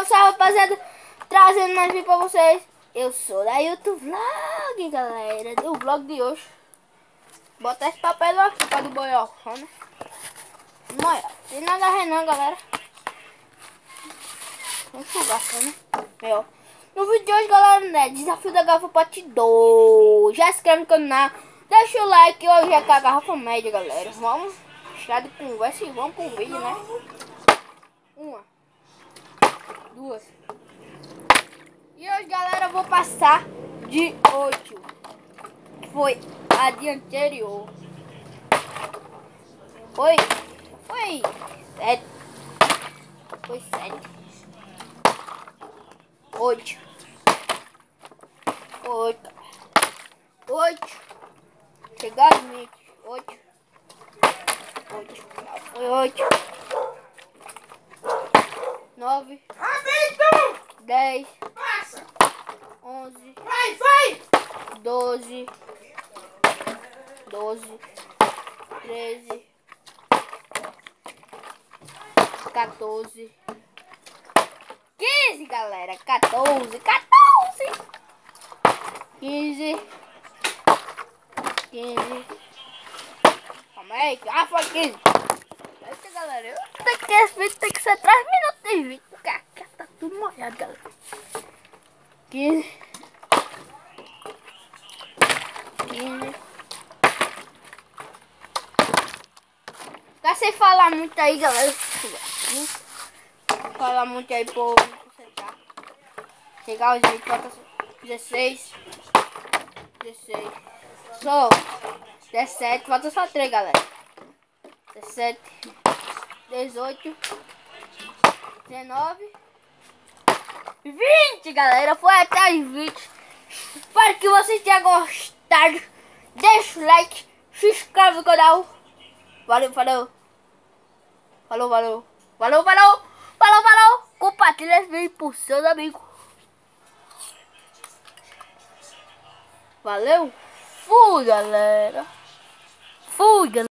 salve, rapaziada. Trazendo mais vídeo pra vocês. Eu sou da YouTube Vlog, galera. Do vlog de hoje. Botar esse papel aqui para do boiocão, né? Olha, tem nada a ver não, galera. Vamos jogar, né? Meu. No vídeo de hoje, galera, né? Desafio da garrafa parte 2. Já se inscreve no canal. Deixa o like. Hoje é com a garrafa média, galera. Vamos deixar de conversa e vamos pro vídeo, né? 1, 2. E hoje, galera, eu vou passar de 8. Foi a de anterior. Foi 7. Foi 7. 8. 8. Chegar no limite. 8. Foi 8. 9. 10. 11. 12. 13. 14. 15, galera. 14. 15. Calma aí. Ah, foi 15. Eita, galera. Esse vídeo tem que ser 3 minutos de vídeo. Porque aqui tá tudo molhado, galera. 15. Ficar sem falar muito aí, galera. Falar muito aí, povo. Chegar os vídeos, falta 16. Só 17, falta só 3, galera. 17, 18, 19, 20, galera. Foi até as 20. Espero que vocês tenham gostado. Deixa o like, se inscreve no canal. Valeu. Compartilha esse vídeo por seus amigos. Valeu. Fui, galera.